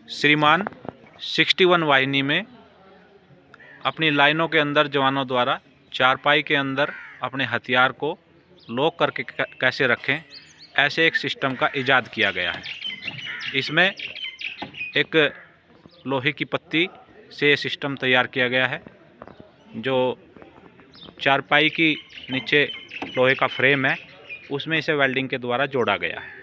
श्रीमान 61 वाहिनी में अपनी लाइनों के अंदर जवानों द्वारा चारपाई के अंदर अपने हथियार को लॉक करके कैसे रखें, ऐसे एक सिस्टम का इजाद किया गया है। इसमें एक लोहे की पत्ती से ये सिस्टम तैयार किया गया है, जो चारपाई की नीचे लोहे का फ्रेम है उसमें इसे वेल्डिंग के द्वारा जोड़ा गया है।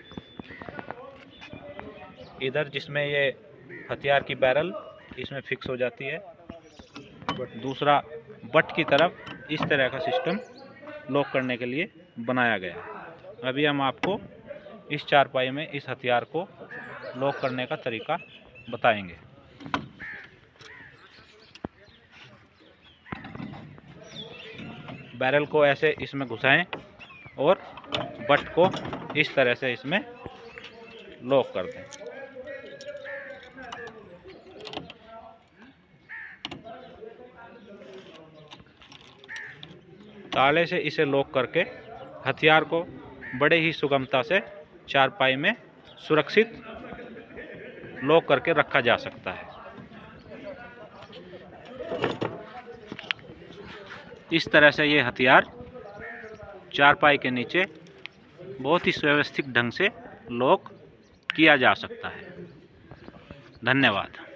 इधर जिसमें ये हथियार की बैरल इसमें फिक्स हो जाती है, दूसरा बट की तरफ इस तरह का सिस्टम लॉक करने के लिए बनाया गया है। अभी हम आपको इस चारपाई में इस हथियार को लॉक करने का तरीका बताएंगे। बैरल को ऐसे इसमें घुसाएं और बट को इस तरह से इसमें लॉक कर दें। ताले से इसे लॉक करके हथियार को बड़े ही सुगमता से चारपाई में सुरक्षित लॉक करके रखा जा सकता है। इस तरह से ये हथियार चारपाई के नीचे बहुत ही सुव्यवस्थित ढंग से लॉक किया जा सकता है। धन्यवाद।